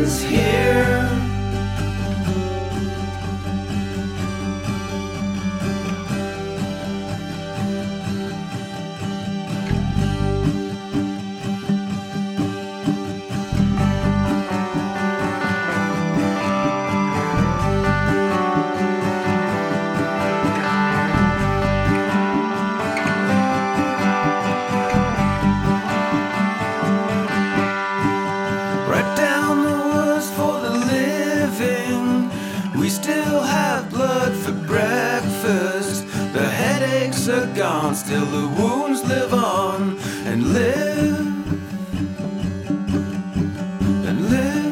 ends here. Right down the woods for the living. We still have blood for breakfast. The headaches are gone, still the wounds live on and live and live.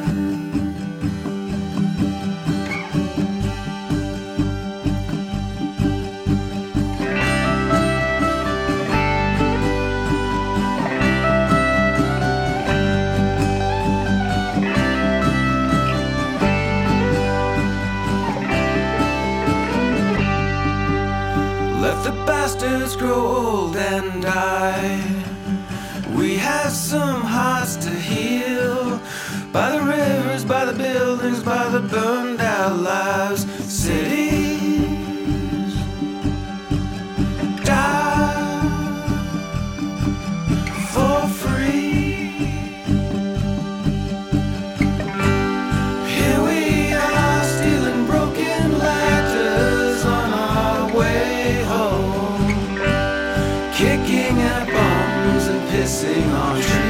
Let the bastards grow old and die. We have some hearts to heal. By the rivers, by the buildings, by the burned out lives. Cities die for free. Here we are stealing broken ladders on our way home, kicking at bombs and pissing on trees.